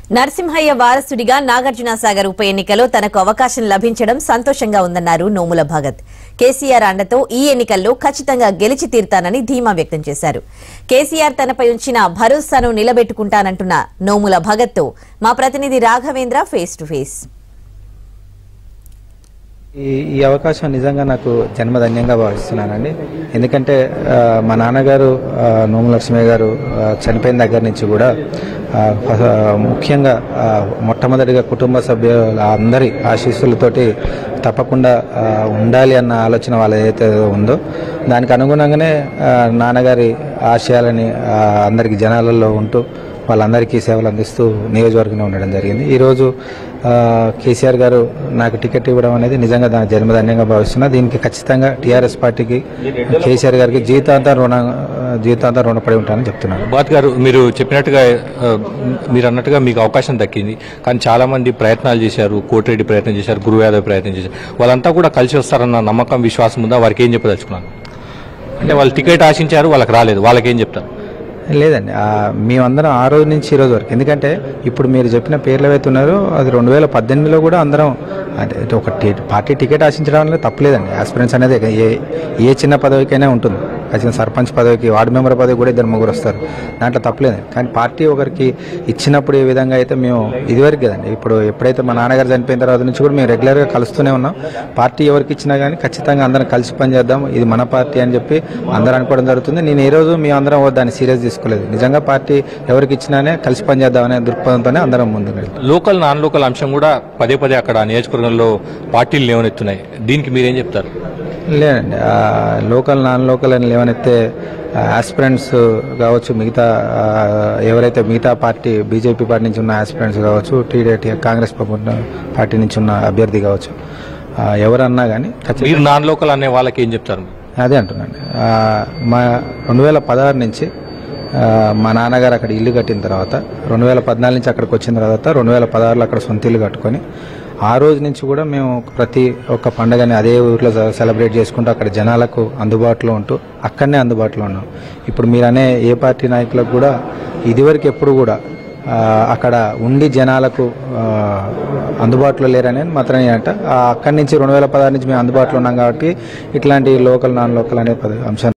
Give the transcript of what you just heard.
నరసింహయ్య వారసుడిగా నాగార్జునసాగర్ ఉప ఎన్నికలో తనకు అవకాశం లభించడం సంతోషంగా ఉందన్నారు నోముల భగత్. కేసీఆర్ అండతో ఈ ఎన్నికల్లో ఖచ్చితంగా గెలిచి తీరుతానని ధీమా వ్యక్తం చేశారు. కేసీఆర్ తనపై ఉంచిన భరోసాను నిలబెట్టుకుంటానంటున్న నోముల భగత్తో మా ప్రతినిధి రాఘవేంద్ర ఫేస్ టు ఫేస్. ఈ అవకాశం నిజంగా నాకు జన్మధన్యంగా భావిస్తున్నానండి. ఎందుకంటే మా నాన్నగారు నోముల లక్ష్మయ్య గారు చనిపోయిన దగ్గర నుంచి కూడా ముఖ్యంగా మొట్టమొదటిగా కుటుంబ సభ్యుల అందరి ఆశీస్సులతోటి తప్పకుండా ఉండాలి అన్న ఆలోచన వాళ్ళ ఏదైతే ఉందో దానికి అనుగుణంగానే నాన్నగారి ఆశయాలని అందరికి జనాలలో ఉంటూ వాళ్ళందరికీ సేవలు అందిస్తూ నియోజకవర్గంలో ఉండడం జరిగింది. ఈరోజు కేసీఆర్ గారు నాకు టికెట్ ఇవ్వడం అనేది నిజంగా దాని జన్మధన్యంగా భావిస్తున్నా. దీనికి ఖచ్చితంగా టీఆర్ఎస్ పార్టీకి కేసీఆర్ గారికి జీవితాంతం రుణపడి ఉంటానని చెప్తున్నాను. బాత్ గారు, మీరు చెప్పినట్టుగా మీరు అన్నట్టుగా మీకు అవకాశం దక్కింది. కానీ చాలా మంది ప్రయత్నాలు చేశారు. కోటిరెడ్డి ప్రయత్నం చేశారు, గురువు యాదవ్ ప్రయత్నం చేశారు. వాళ్ళంతా కూడా కలిసి వస్తారన్న నమ్మకం, విశ్వాసం ఉందా? వారికి ఏం చెప్పదలుచుకున్నాను అంటే వాళ్ళు టికెట్ ఆశించారు, వాళ్ళకి రాలేదు, వాళ్ళకి ఏం చెప్తారు? లేదండి, మేమందరం ఆ రోజు నుంచి ఈ రోజు వరకు, ఎందుకంటే ఇప్పుడు మీరు చెప్పిన పేర్లు ఏవైతే ఉన్నారో అది 2018లో కూడా అందరం అంటే ఒక పార్టీ టికెట్ ఆశించడం అనేది తప్పలేదండి. ఆస్పిరెన్స్ అనేది ఏ చిన్న పదవికైనా ఉంటుంది. ఖచ్చితంగా సర్పంచ్ పదవికి, వార్డు మెంబర్ పదవి కూడా 2-3 వస్తారు, దాంట్లో తప్పలేదండి. కానీ పార్టీ ఒకరికి ఇచ్చినప్పుడు ఏ విధంగా అయితే మేము ఇదివరకు కదండి, ఇప్పుడు ఎప్పుడైతే మా నాన్నగారు చనిపోయిన తర్వాత నుంచి కూడా మేము రెగ్యులర్గా కలుస్తూనే ఉన్నాం. పార్టీ ఎవరికి ఇచ్చినా కానీ ఖచ్చితంగా అందరం కలిసి పనిచేద్దాం, ఇది మన పార్టీ అని చెప్పి అందరూ అనుకోవడం జరుగుతుంది. నేను ఏ రోజు మేము అందరం దాన్ని సీరియస్ తీసుకోలేదు. నిజంగా పార్టీ ఎవరికి ఇచ్చినానే కలిసి పనిచేద్దామనే దృక్పథంతోనే అందరం ముందుకు వెళ్తాం. లోకల్ నాన్ లోకల్ అంశం కూడా పదే పదే అక్కడ నియోజకవర్గంలో పార్టీలు లేవనెత్తున్నాయి. దీనికి మీరేం చెప్తారు? లేదండి, లోకల్ నాన్ లోకల్ అని లేవనైతే ఆస్పిరెంట్స్ కావచ్చు, మిగతా ఎవరైతే మిగతా పార్టీ బీజేపీ పార్టీ నుంచి ఉన్న ఆస్పిరెంట్స్ కావచ్చు, టీడీపీ కాంగ్రెస్ పార్టీ నుంచి ఉన్న అభ్యర్థి కావచ్చు, ఎవరన్నా కానీ మీరు నాన్ లోకల్ అనే వాళ్ళకి ఏం చెప్తారు? అదే అంటున్నాను, మా 2016 నుంచి మా నాన్నగారు అక్కడ ఇల్లు కట్టిన తర్వాత 2014 నుంచి అక్కడికి వచ్చిన తర్వాత 2016లో అక్కడ సొంత ఇల్లు కట్టుకొని ఆ రోజు నుంచి కూడా మేము ప్రతి ఒక్క పండుగని అదే ఊరిలో సెలబ్రేట్ చేసుకుంటూ అక్కడ జనాలకు అందుబాటులో ఉంటూ అక్కడనే అందుబాటులో ఉన్నాం. ఇప్పుడు మీరు అనే ఏ పార్టీ నాయకులకు కూడా ఇదివరకు ఎప్పుడు కూడా అక్కడ ఉండి జనాలకు అందుబాటులో లేరనేది మాత్రమే అంట. అక్కడి నుంచి 2016 నుంచి మేము అందుబాటులో ఉన్నాం కాబట్టి ఇట్లాంటి లోకల్ నాన్ లోకల్ అనే అంశాన్ని